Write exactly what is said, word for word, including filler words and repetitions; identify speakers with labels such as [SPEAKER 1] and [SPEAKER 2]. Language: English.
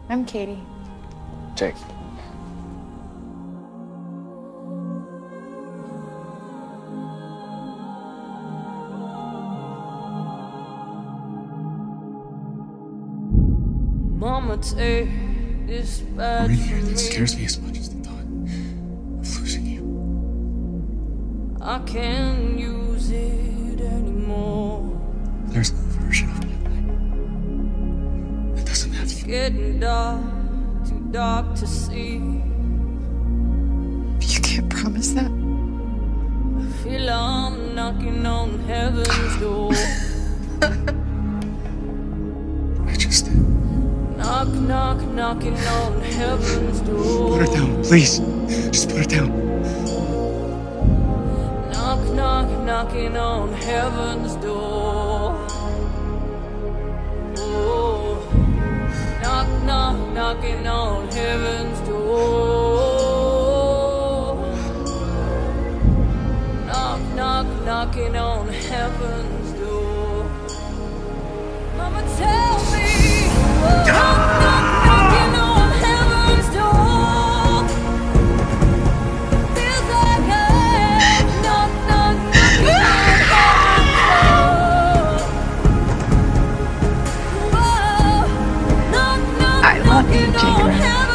[SPEAKER 1] I'm Katie.
[SPEAKER 2] Jake.
[SPEAKER 3] Mama, take this back
[SPEAKER 2] We're in
[SPEAKER 3] from
[SPEAKER 2] here,
[SPEAKER 3] me.
[SPEAKER 2] that scares me as much as the thought of losing you.
[SPEAKER 3] I can't use it anymore.
[SPEAKER 2] There's no version of my life that doesn't have
[SPEAKER 3] It's
[SPEAKER 2] you.
[SPEAKER 3] getting dark, too dark to see.
[SPEAKER 1] You can't promise that.
[SPEAKER 3] I feel I'm knocking on heaven's door.
[SPEAKER 2] I just did.
[SPEAKER 3] Knock, knock, knocking on heaven's door.
[SPEAKER 2] Put her down, please. Just put her down.
[SPEAKER 3] Knock, knock, knocking on heaven's door. Oh, knock, knock, knocking on heaven's door. Knock, knock, knocking on heaven's door. Mama, tell me. Knock, knock, knocking on heaven's door. Feels like I knock, knock, knocking on heaven's door. Whoa, knock, knock,
[SPEAKER 1] I love you,
[SPEAKER 3] knocking on
[SPEAKER 1] Jake.
[SPEAKER 3] heaven's